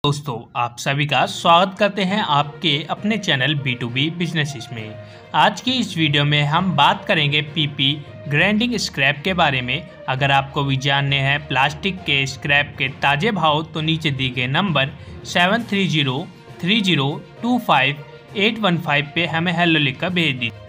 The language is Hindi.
दोस्तों, आप सभी का स्वागत करते हैं आपके अपने चैनल B2B बिजनेसेस में। आज की इस वीडियो में हम बात करेंगे पीपी ग्राइंडिंग स्क्रैप के बारे में। अगर आपको भी जानने हैं प्लास्टिक के स्क्रैप के ताज़े भाव तो नीचे दिए गए नंबर 7303025815 पे हमें हेलो लिखकर भेज दीजिए।